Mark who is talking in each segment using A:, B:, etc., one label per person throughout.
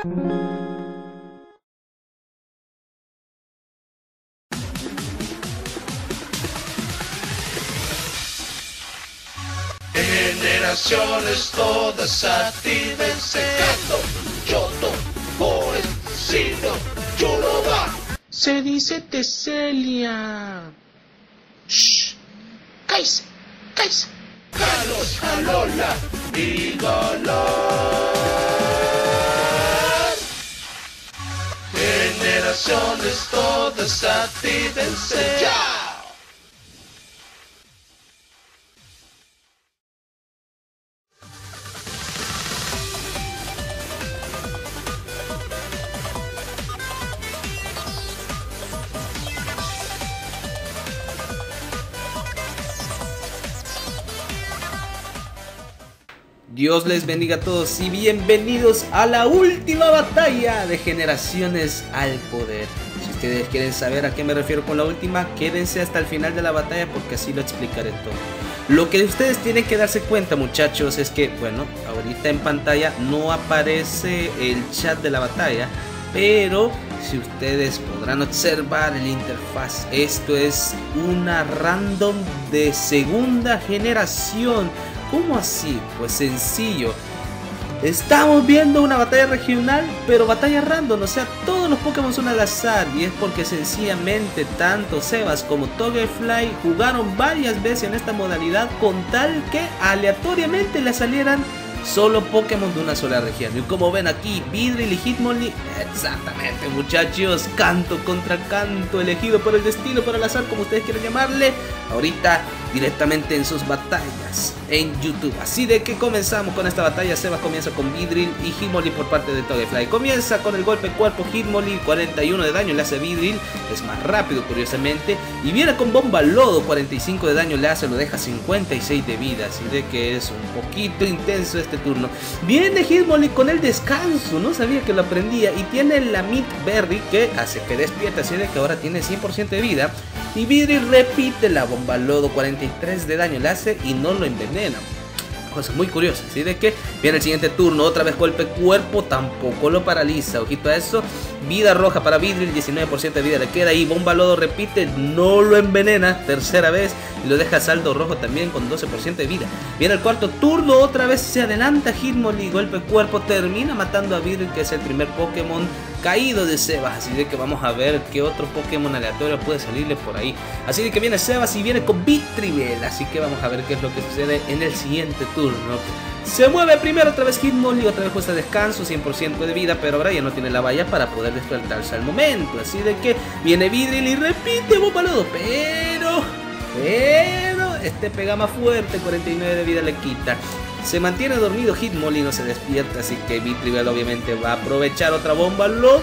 A: Generaciones todas actívense. Gato, Yoto, Poesino, Chuloba.
B: Se dice Teselia. Shh. Cállese, cállese.
A: Carlos, Alola y Galán. Generaciones todas actívense. ¡Ya!
C: Dios les bendiga a todos y bienvenidos a la última batalla de Generaciones al Poder. Si ustedes quieren saber a qué me refiero con la última, quédense hasta el final de la batalla porque así lo explicaré todo. Lo que ustedes tienen que darse cuenta, muchachos, es que, bueno, ahorita en pantalla no aparece el chat de la batalla, pero si ustedes podrán observar el interfaz, esto es una random de segunda generación. ¿Cómo así? Pues sencillo. Estamos viendo una batalla regional, pero batalla random, o sea, todos los Pokémon son al azar. Y es porque sencillamente tanto Sebas como Togepi jugaron varias veces en esta modalidad con tal que aleatoriamente le salieran solo Pokémon de una sola región. Y como ven aquí, Vidril y Hitmonlee, exactamente muchachos, canto contra canto, elegido por el destino, por el azar, como ustedes quieran llamarle, ahorita directamente en sus batallas en YouTube. Así de que comenzamos con esta batalla. Sebas comienza con Vidril y Hitmonlee por parte de Togepi. Comienza con el golpe cuerpo Hitmonlee, 41 de daño le hace Vidril, es más rápido curiosamente, y viene con bomba lodo, 45 de daño le hace, lo deja 56 de vida, así de que es un poquito intenso este turno. Viene Hitmonlee con el descanso, no sabía que lo aprendía, y tiene la Mint Berry que hace que despierte, así de que ahora tiene 100% de vida. Y Vidril repite la bomba lodo, 43 de daño le hace y no lo envenena. Cosa muy curiosa, así de que viene el siguiente turno, otra vez golpe cuerpo, tampoco lo paraliza, ojito a eso. Vida roja para Vidril, 19% de vida le queda, y bomba lodo repite, no lo envenena, tercera vez, y lo deja saldo rojo también con 12% de vida. Viene el cuarto turno, otra vez se adelanta Hitmonlee, golpe cuerpo, termina matando a Vidril, que es el primer Pokémon caído de Sebas, así de que vamos a ver qué otro Pokémon aleatorio puede salirle por ahí. Así de que viene Sebas y viene con Victreebel, así que vamos a ver qué es lo que sucede en el siguiente turno. Se mueve primero otra vez Hitmonlee, otra vez cuesta descanso, 100% de vida, pero ahora ya no tiene la valla para poder despertarse al momento. Así de que viene Vidril y repite bomba lodo, pero este pega más fuerte, 49 de vida le quita. Se mantiene dormido Hitmonlee, no se despierta, así que Victreebel obviamente va a aprovechar otra bomba lodo.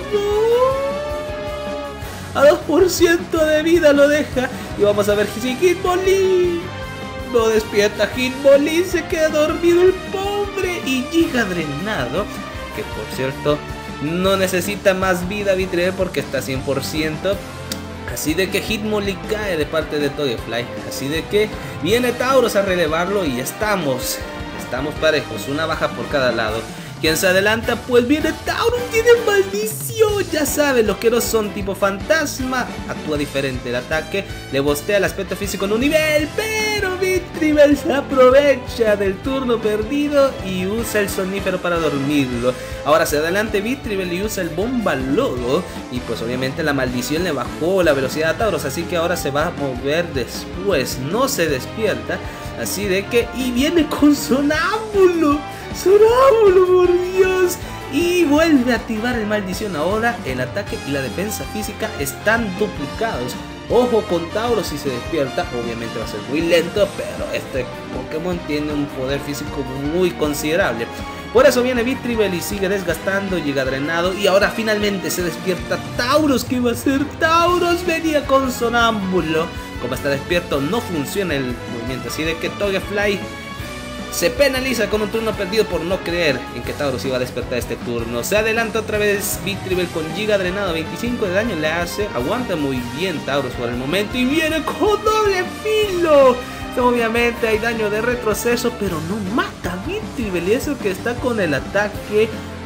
C: A 2% de vida lo deja, y vamos a ver si Hitmonlee no despierta. Hitmonlee se queda dormido el pobre, y Giga drenado, que por cierto no necesita más vida Victreebel porque está 100%. Así de que Hitmonlee cae de parte de Togepi. Así de que viene Tauros a relevarlo y estamos parejos, una baja por cada lado. ¿Quién se adelanta? Pues viene Tauros, tiene maldición. Ya saben, los que no son tipo fantasma, actúa diferente el ataque, le bostea el aspecto físico en un nivel, pero Victreebel se aprovecha del turno perdido y usa el sonífero para dormirlo. Ahora se adelanta Victreebel y usa el bomba lodo, y pues obviamente la maldición le bajó la velocidad a Tauros, así que ahora se va a mover después, no se despierta. Así de que, y viene con Sonámbulo, por Dios, y vuelve a activar el maldición. Ahora el ataque y la defensa física están duplicados. Ojo con Tauros, si se despierta, obviamente va a ser muy lento, pero este Pokémon tiene un poder físico muy considerable. Por eso viene Victreebel y sigue desgastando, llega drenado, y ahora finalmente se despierta Tauros. ¿Qué va a hacer Tauros? Venía con Sonámbulo. Como está despierto no funciona el movimiento, así de que Togepi se penaliza con un turno perdido por no creer en que Tauros iba a despertar este turno. Se adelanta otra vez Victreebel con Giga drenado, 25 de daño le hace, aguanta muy bien Tauros por el momento, y viene con doble filo. Obviamente hay daño de retroceso, pero no mata a Victreebel, y eso que está con el ataque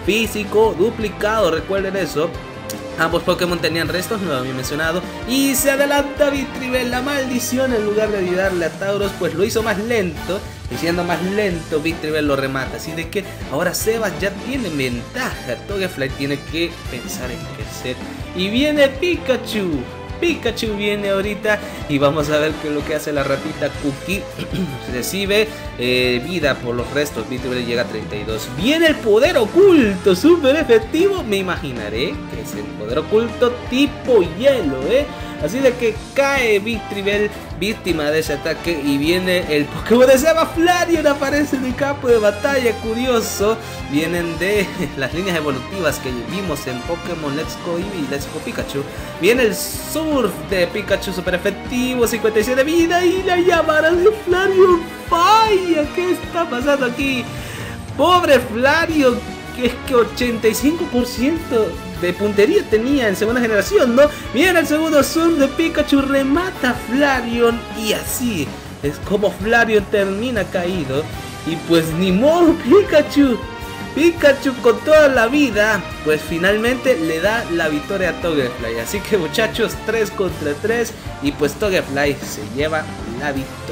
C: físico duplicado, recuerden eso. Ambos Pokémon tenían restos, no lo había mencionado. Y se adelanta Victreebel, la maldición, en lugar de ayudarle a Tauros, pues lo hizo más lento. Y siendo más lento, Victreebel lo remata. Así de que ahora Sebas ya tiene ventaja. Togeplay tiene que pensar en qué hacer. Y viene Pikachu. Pikachu viene ahorita y vamos a ver qué es lo que hace la ratita Cookie. Recibe vida por los restos. Victreebel llega a 32. Viene el poder oculto, súper efectivo. Me imaginaré que es el poder oculto tipo hielo, Así de que cae Victreebel, víctima de ese ataque, y viene el Pokémon de Sebas. Flareon aparece en el campo de batalla. Curioso, vienen de las líneas evolutivas que vimos en Pokémon Let's Go Eevee y Let's Go Pikachu. Viene el Surf de Pikachu, super efectivo, 57 de vida, y la llamada de Flareon falla. ¿Qué está pasando aquí? Pobre Flareon, que es que 85% de puntería tenía en segunda generación, ¿no? Viene el segundo Surf de Pikachu, remata a Flareon, y así es como Flareon termina caído. Y pues ni modo, Pikachu con toda la vida, pues finalmente le da la victoria a Togeplay. Así que muchachos, 3 contra 3, y pues Togeplay se lleva la victoria.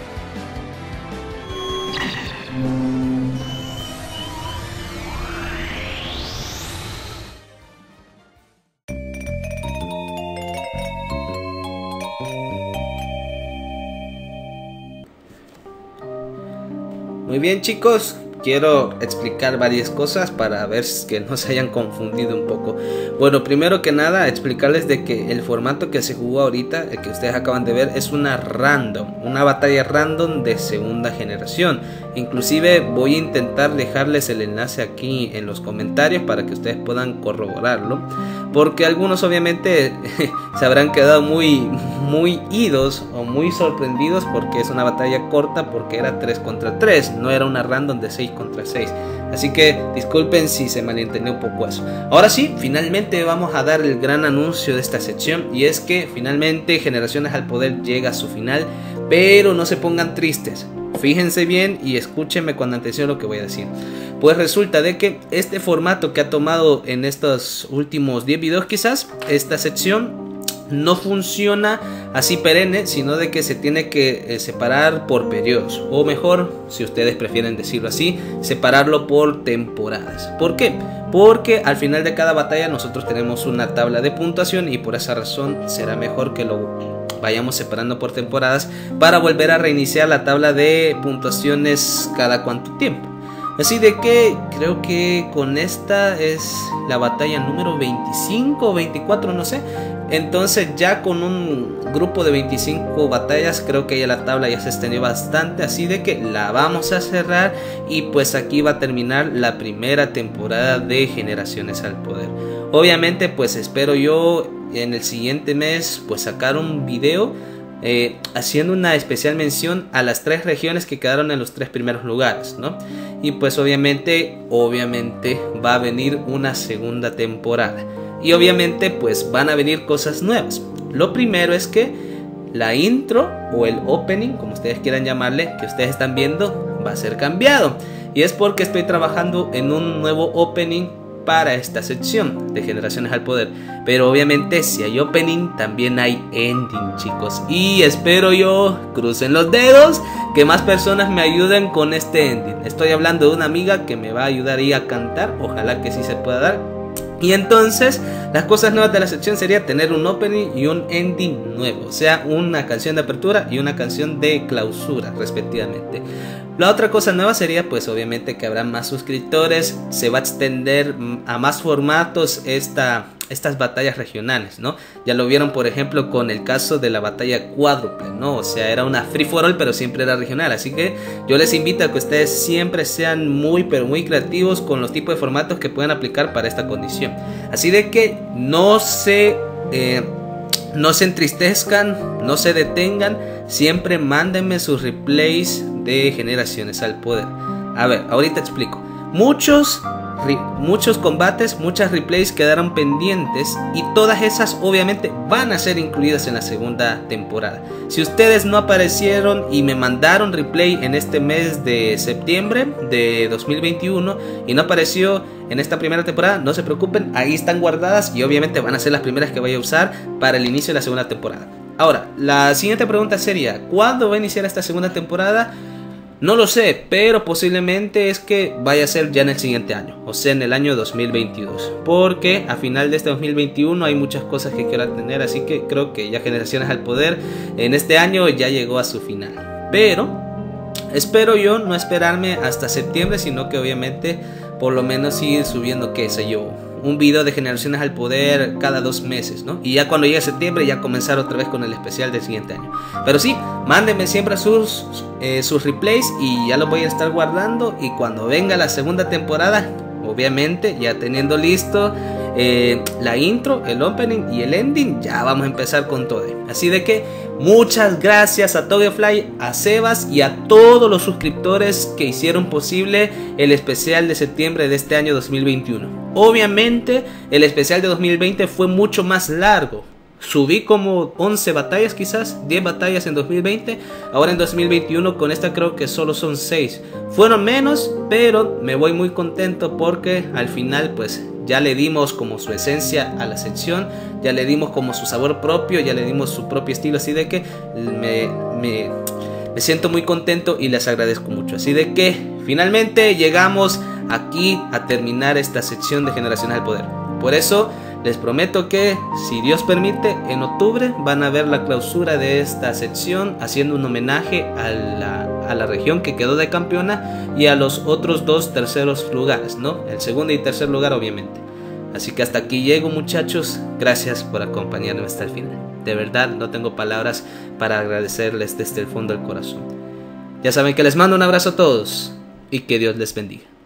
C: Muy bien, chicos, quiero explicar varias cosas para ver que no se hayan confundido un poco. Bueno, primero que nada, explicarles de que el formato que se jugó ahorita, el que ustedes acaban de ver, es una batalla random de segunda generación. Inclusive voy a intentar dejarles el enlace aquí en los comentarios para que ustedes puedan corroborarlo, porque algunos obviamente se habrán quedado muy idos o muy sorprendidos, porque es una batalla corta, porque era 3 contra 3, no era una random de 6 contra 6. Así que disculpen si se malentendió un poco eso. Ahora sí, finalmente vamos a dar el gran anuncio de esta sección, y es que finalmente Generaciones al Poder llega a su final. Pero no se pongan tristes, fíjense bien y escúchenme con atención lo que voy a decir. Pues resulta de que este formato que ha tomado en estos últimos 10 videos, quizás esta sección no funciona así perenne, sino de que se tiene que separar por periodos, o mejor, si ustedes prefieren decirlo así, separarlo por temporadas. ¿Por qué? Porque al final de cada batalla nosotros tenemos una tabla de puntuación, y por esa razón será mejor que lo vayamos separando por temporadas para volver a reiniciar la tabla de puntuaciones cada cuánto tiempo. Así de que creo que con esta es la batalla número 25 o 24, no sé. Entonces ya con un grupo de 25 batallas creo que ya la tabla ya se extendió bastante. Así de que la vamos a cerrar, y pues aquí va a terminar la primera temporada de Generaciones al Poder. Obviamente pues espero yo en el siguiente mes pues sacar un video haciendo una especial mención a las 3 regiones que quedaron en los 3 primeros lugares, ¿no? Y pues obviamente va a venir una segunda temporada, y obviamente pues van a venir cosas nuevas. Lo primero es que la intro o el opening, como ustedes quieran llamarle, que ustedes están viendo, va a ser cambiado, y es porque estoy trabajando en un nuevo opening para esta sección de Generaciones al Poder. Pero obviamente si hay opening también hay ending, chicos, y espero yo, crucen los dedos, que más personas me ayuden con este ending. Estoy hablando de una amiga que me va a ayudar ahí a cantar, ojalá que sí se pueda dar. Y entonces las cosas nuevas de la sección sería tener un opening y un ending nuevo, o sea, una canción de apertura y una canción de clausura respectivamente. La otra cosa nueva sería pues obviamente que habrá más suscriptores, se va a extender a más formatos estas batallas regionales, ¿no? Ya lo vieron por ejemplo con el caso de la batalla cuádruple, ¿no? O sea, era una free for all pero siempre era regional, así que yo les invito a que ustedes siempre sean muy creativos con los tipos de formatos que pueden aplicar para esta condición. Así de que no se entristezcan, no se detengan, siempre mándenme sus replays de Generaciones al Poder. A ver, ahorita explico. Muchos muchos combates, muchas replays quedaron pendientes y todas esas obviamente van a ser incluidas en la segunda temporada. Si ustedes no aparecieron y me mandaron replay en este mes de septiembre de 2021 y no apareció en esta primera temporada, no se preocupen, ahí están guardadas y obviamente van a ser las primeras que voy a usar para el inicio de la segunda temporada. Ahora, la siguiente pregunta sería, ¿cuándo va a iniciar esta segunda temporada? No lo sé, pero posiblemente es que vaya a ser ya en el siguiente año, o sea en el año 2022, porque a final de este 2021 hay muchas cosas que quiero tener, así que creo que ya Generaciones al Poder en este año ya llegó a su final. Pero espero yo no esperarme hasta septiembre, sino que obviamente por lo menos ir subiendo, qué sé yo, un video de Generaciones al Poder cada 2 meses, ¿no? Y ya cuando llegue septiembre ya comenzar otra vez con el especial del siguiente año. Pero sí, mándenme siempre sus replays y ya los voy a estar guardando. Y cuando venga la segunda temporada, obviamente ya teniendo listo la intro, el opening y el ending, ya vamos a empezar con todo. Así de que muchas gracias a Togefly, a Sebas y a todos los suscriptores que hicieron posible el especial de septiembre de este año 2021. Obviamente el especial de 2020 fue mucho más largo. Subí como 11 batallas, quizás 10 batallas en 2020. Ahora en 2021 con esta creo que solo son 6. Fueron menos, pero me voy muy contento porque al final pues ya le dimos como su esencia a la sección, ya le dimos como su sabor propio, ya le dimos su propio estilo. Así de que me siento muy contento y les agradezco mucho. Así de que finalmente llegamos aquí a terminar esta sección de Generaciones al Poder. Por eso les prometo que, si Dios permite, en octubre van a ver la clausura de esta sección, haciendo un homenaje a la región que quedó de campeona y a los otros 2 terceros lugares, ¿no? El segundo y tercer lugar, obviamente. Así que hasta aquí llego, muchachos. Gracias por acompañarme hasta el final. De verdad, no tengo palabras para agradecerles desde el fondo del corazón. Ya saben que les mando un abrazo a todos y que Dios les bendiga.